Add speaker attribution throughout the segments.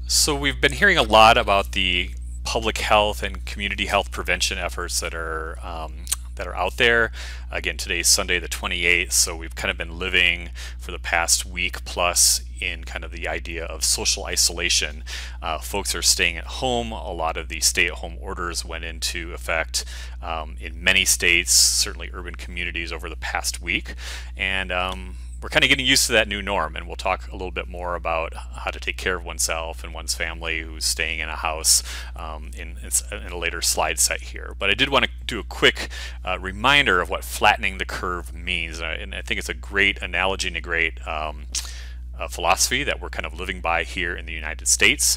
Speaker 1: So we've been hearing a lot about the public health and community health prevention efforts that are out there. Again, today's Sunday the 28th, so we've kind of been living for the past week plus in kind of the idea of social isolation. Folks are staying at home. A lot of the stay-at-home orders went into effect in many states, certainly urban communities, over the past week, and we're kind of getting used to that new norm, and we'll talk a little bit more about how to take care of oneself and one's family who's staying in a house in a later slide set here. But I did want to do a quick reminder of what flattening the curve means, and I think it's a great analogy and a great philosophy that we're kind of living by here in the United States.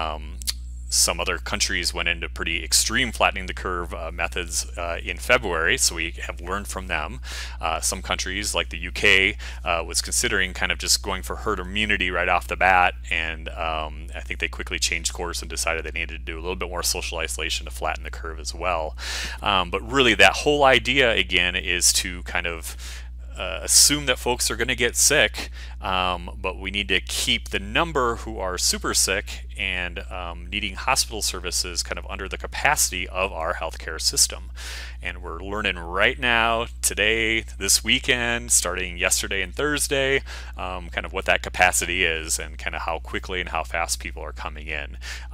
Speaker 1: Some other countries went into pretty extreme flattening the curve methods in February, so we have learned from them. Some countries, like the UK, was considering kind of just going for herd immunity right off the bat, and I think they quickly changed course and decided they needed to do a little bit more social isolation to flatten the curve as well. But really, that whole idea, again, is to kind of assume that folks are going to get sick, but we need to keep the number who are super sick and needing hospital services kind of under the capacity of our healthcare system. And we're learning right now, today, this weekend, starting yesterday and Thursday, kind of what that capacity is and kind of how quickly and how fast people are coming in.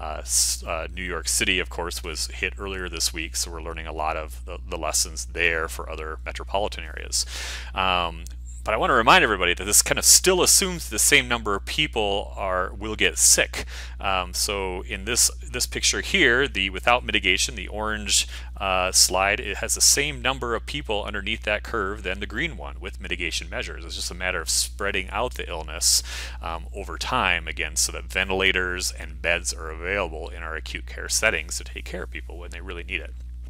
Speaker 1: New York City, of course, was hit earlier this week, so we're learning a lot of the lessons there for other metropolitan areas. But I want to remind everybody that this kind of still assumes the same number of people will get sick. So in this picture here, the without mitigation, the orange slide, it has the same number of people underneath that curve than the green one with mitigation measures. It's just a matter of spreading out the illness over time, again, so that ventilators and beds are available in our acute care settings to take care of people when they really need it.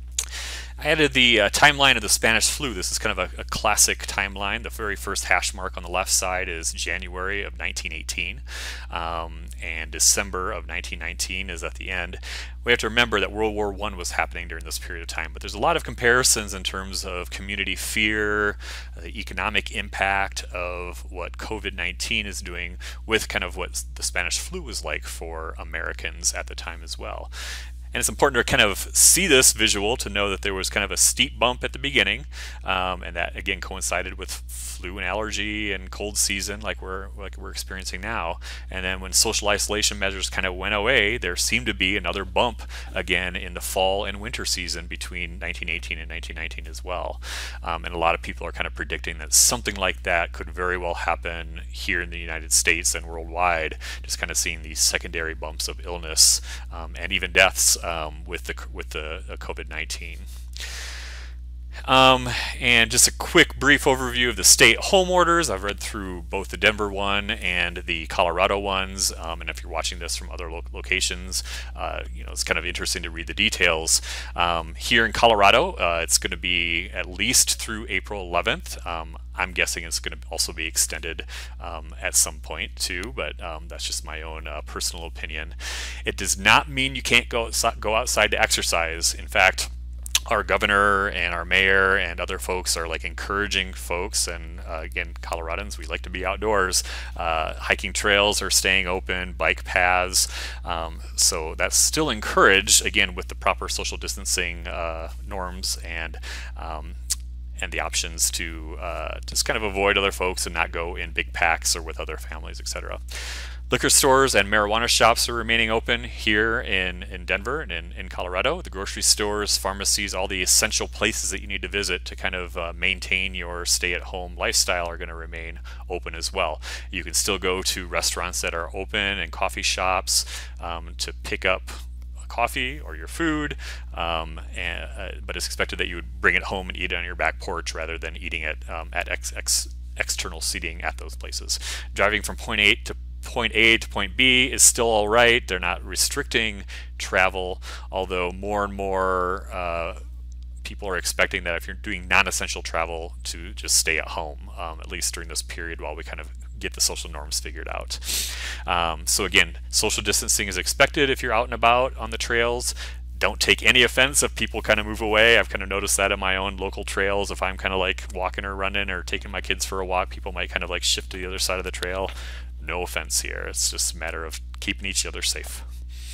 Speaker 1: I added the timeline of the Spanish flu. This is kind of a classic timeline. The very first hash mark on the left side is January of 1918, and December of 1919 is at the end. We have to remember that World War I was happening during this period of time, but there's a lot of comparisons in terms of community fear, the economic impact of what COVID-19 is doing with kind of what the Spanish flu was like for Americans at the time as well. And it's important to kind of see this visual to know that there was kind of a steep bump at the beginning, and that again coincided with flu and allergy and cold season like we're experiencing now. And then when social isolation measures kind of went away, there seemed to be another bump again in the fall and winter season between 1918 and 1919 as well. And a lot of people are kind of predicting that something like that could very well happen here in the United States and worldwide, just kind of seeing these secondary bumps of illness and even deaths with the COVID-19. And just a quick brief overview of the stay-at-home orders. I've read through both the Denver one and the Colorado ones, and if you're watching this from other locations, it's kind of interesting to read the details. Here in Colorado, it's going to be at least through April 11th. I'm guessing it's going to also be extended at some point too, but that's just my own personal opinion. It does not mean you can't go outside to exercise. In fact, our governor and our mayor and other folks are like encouraging folks, and again, Coloradans, we like to be outdoors. Hiking trails are staying open, bike paths, so that's still encouraged, again, with the proper social distancing norms and the options to just kind of avoid other folks and not go in big packs or with other families, etc. Liquor stores and marijuana shops are remaining open here in Denver and in Colorado. The grocery stores, pharmacies, all the essential places that you need to visit to kind of maintain your stay-at-home lifestyle are going to remain open as well. You can still go to restaurants that are open and coffee shops to pick up coffee or your food, but it's expected that you would bring it home and eat it on your back porch rather than eating it at external seating at those places. Driving from point A to point B is still all right. They're not restricting travel, although more and more people are expecting that if you're doing non-essential travel to just stay at home, at least during this period while we kind of get the social norms figured out. So again, social distancing is expected if you're out and about on the trails. Don't take any offense if people kind of move away. I've kind of noticed that in my own local trails. If I'm kind of like walking or running or taking my kids for a walk, people might kind of like shift to the other side of the trail. No offense here. It's just a matter of keeping each other safe.